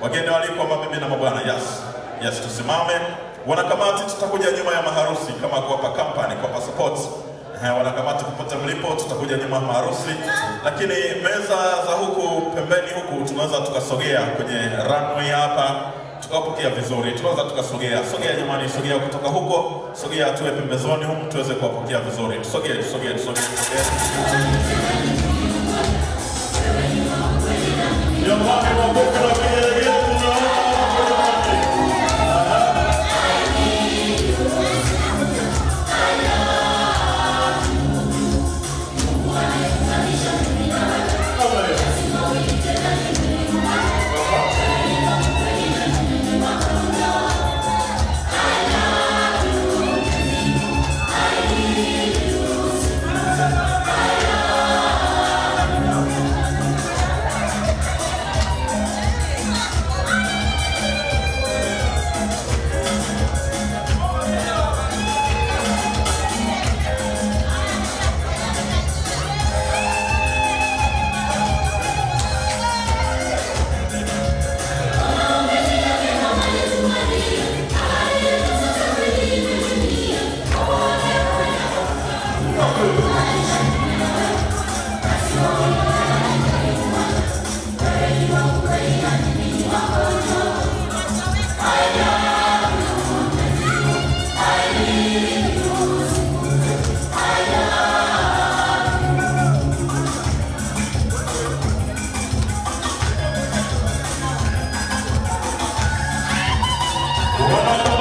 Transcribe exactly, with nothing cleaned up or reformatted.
Wageni waliko mabibi na mabwana, yes. Yes, tusimame. Wanakamati tutakuja nyuma ya maharusi kama kuwapa company, kuwapa support. Eh, wanakamati kupata mlipo tutakuja nyuma ya maharusi. Lakini meza za huku pembeni huku tunaweza tukasogea kwenye runway hapa. Tukapokea vizuri, tunaweza tukasogea. Sogea jamani, sogea kutoka huko. Sogea tuwe pembezoni humu tuweze kuwapokea vizuri. Tusogee, tusogee, tusogee. Jamani wabuku na kigelegele Well,